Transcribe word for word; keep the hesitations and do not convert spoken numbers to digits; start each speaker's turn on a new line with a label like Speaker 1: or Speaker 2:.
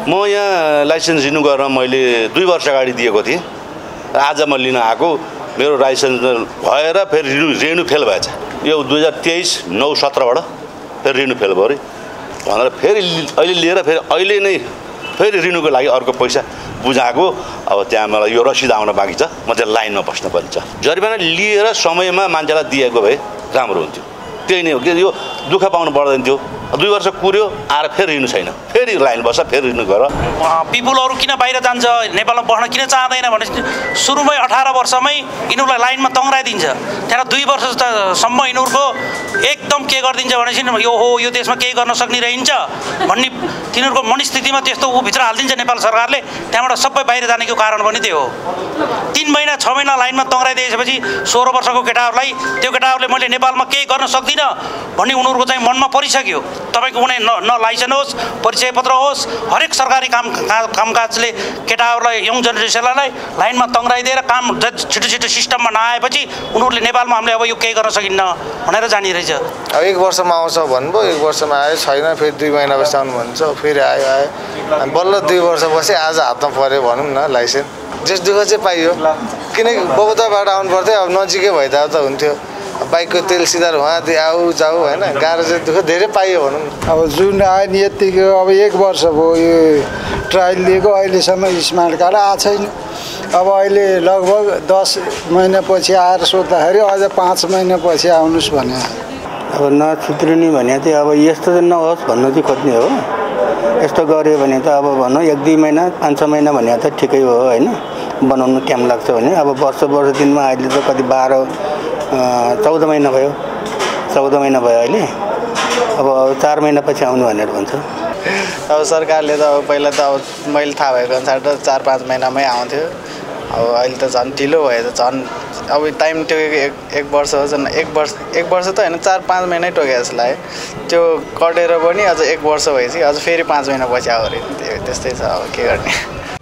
Speaker 1: म यहाँ licence renew गरेर मैले दुई वर्ष अगाडि दिएको थिएँ। आज म लिन आएको मेरो लाइसेन्स भएर फेरि रिन्यू रिन्यू फेल भएछ। यो दुई हजार तेइस नौ सत्रबाट फेरि रिन्यू फेल भयो अरे भनेर फेरि अहिले लिएर फेरि अहिले नै फेरि रिन्यूको लागि अर्को पैसा बुझाएको। अब त्यहाँ मलाई यो रसिद आउन बाँकी छ, म चाहिँ लाइनमा बस्न पर्छ। जरिवाना लिएर समयमा मान्छेलाई दिएको भए राम्रो हुन्थ्यो। त्यही नै हो कि यो दुःख पाउनु पर्दैन थियो। दुई वर्ष कुर्यो आएर फेरि रिन्यू छैन, फेरि लाइन बस्छ, फेरि रिन्यू गर।
Speaker 2: पिपुलहरू किन बाहिर जान्छ, नेपालमा बस्न किन चाहँदैन भने सुरुमै अठार वर्षमै यिनीहरूलाई लाइनमा तङ्ग्राइदिन्छ। त्यहाँ दुई वर्षसम्म यिनीहरूको एकदम के गरिदिन्छ भनेपछि यो हो यो देशमा केही गर्न सक्ने रहन्छ भन्ने तिनीहरूको मनस्थितिमा त्यस्तो ऊ भित्र हालिदिन्छ नेपाल सरकारले। त्यहाँबाट सबै बाहिर जानेको कारण पनि त्यही हो। तिन महिना छ महिना लाइनमा तङ्ग्राइदिएपछि सोह्र वर्षको केटाहरूलाई त्यो केटाहरूले मैले नेपालमा केही गर्न सक्दिनँ भन्ने उनीहरूको चाहिँ मनमा परिसक्यो। तपाईँको कुनै न न लाइसेन्स होस्, परिचय पत्र होस्, हरेक सरकारी काम कामकाजले केटाहरूलाई यङ जेनेरेसनलाई लाइनमा तङ्ग्राइदिएर काम छिटो छिटो सिस्टममा नआएपछि उनीहरूले नेपालमा हामीले अब यो केही गर्न सकिन्न भनेर जाने रहेछ।
Speaker 3: अब एक वर्षमा आउँछ भन्नुभयो, एक वर्षमा आयो छैन, फेरि दुई महिना बसी आउनु भन्छ, फेरि आयो आयो बल्ल दुई वर्ष बसे आज हातमा पऱ्यो भनौँ न लाइसेन्स। जस दुःख चाहिँ पाइयो किनकि बबुताबाट आउनु पर्थ्यो, अब नजिकै भइदिए त हुन्थ्यो। बाइकको तेल सिधा उहाँदेखि आऊ जाऊ होइन, गाह्रो चाहिँ दुःख धेरै पाइयो भनौँ।
Speaker 4: अब जुन आयो नि यत्तिको अब एक वर्ष भयो यो ट्रायल लिएको, अहिलेसम्म स्मार्ट कार्ड आएको छैन। अब अहिले लगभग दस महिनापछि आएर सोद्धाखेरि अझ पाँच महिनापछि आउनुहोस् भने
Speaker 5: अब नछुत्रिने भने चाहिँ अब यस्तो चाहिँ नहोस् भन्नु चाहिँ खोज्ने हो। यस्तो गऱ्यो भने त अब भनौँ एक दुई महिना पाँच छ महिना भने त ठिकै हो होइन, बनाउनु टाइम लाग्छ भने। अब वर्ष वर्ष दिनमा अहिले त कति बाह्र चौध महिना भयो चौध महिना भयो अहिले। अब चार महिनापछि आउनु भनेर भन्छ।
Speaker 6: अब सरकारले त अब पहिला त अब मैले थाहा भएको अनुसार त चार पाँच महिनामै आउँथ्यो। अब अहिले त झन् ढिलो भयो त झन् अब टाइम टोकेको एक एक वर्ष हो झन् एक वर्ष एक वर्ष त होइन चार पाँच महिनै टोके जस्तो लाग्यो। त्यो कटेर पनि अझ एक वर्ष भएपछि अझ फेरि पाँच महिनापछि आयो अरे। त्यस्तै छ अब के गर्ने।